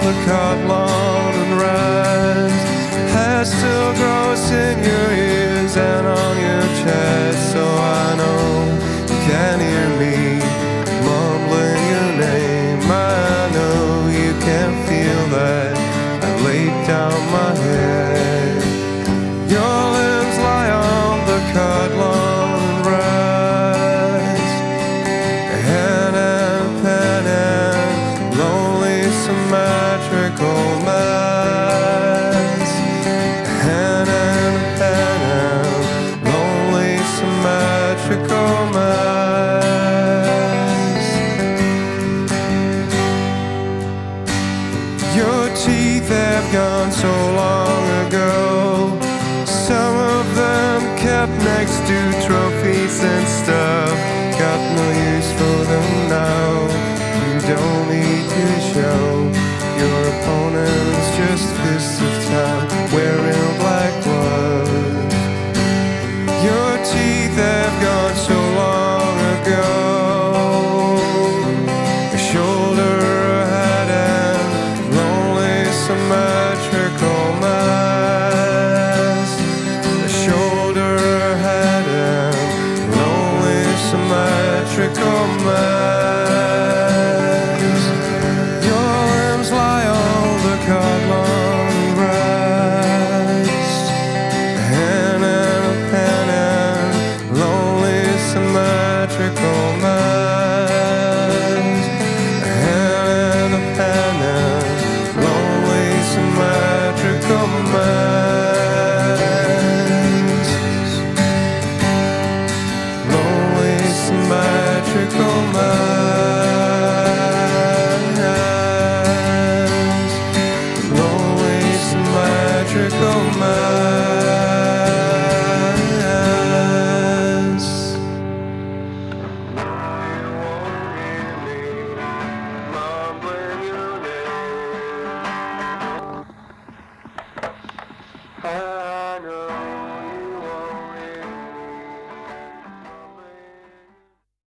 the cut lawn and rise. Hair still grows in your ears and on your chest, so I know you can hear me mumbling your name. I know you can feel that I laid down my head. Your limbs lie on the cut lawn and rise. A hand and pen and lonely symmetrical mass. A hand and pen and lonely symmetrical mass. Your teeth have gone so long ago. Some of them kept next to trophies and stuff. Got no use for them now. You don't need to show your opponents just fists of time wearing black gloves. Your teeth have gone so long ago. A shoulder, a head, and lonely summer.